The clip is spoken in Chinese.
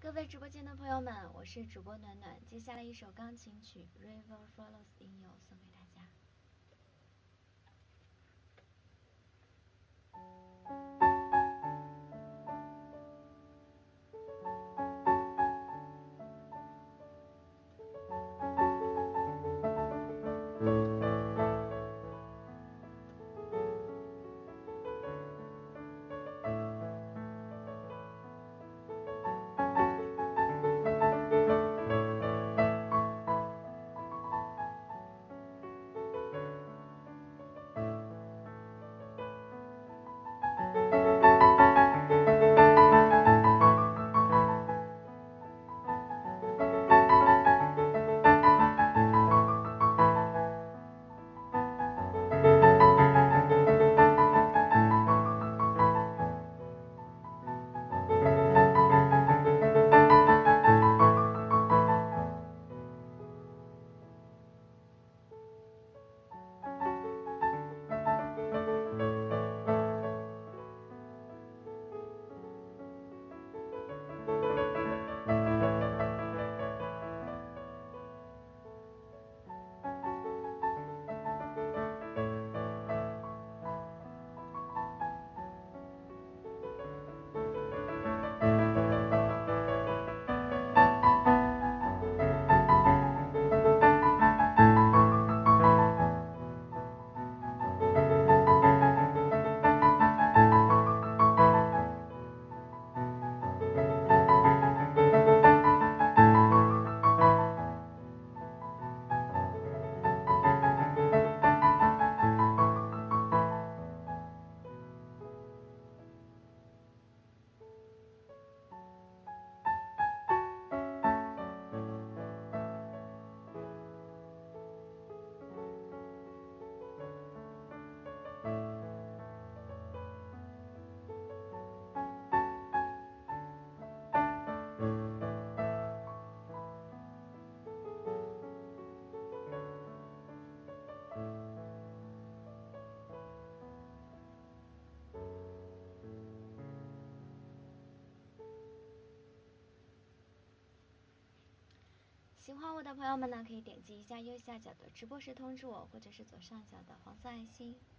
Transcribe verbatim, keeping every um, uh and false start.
各位直播间的朋友们，我是主播暖暖。接下来一首钢琴曲《River Follows in You》送给大家。喜欢我的朋友们呢，可以点击一下右下角的直播时通知我，或者是左上角的黄色爱心。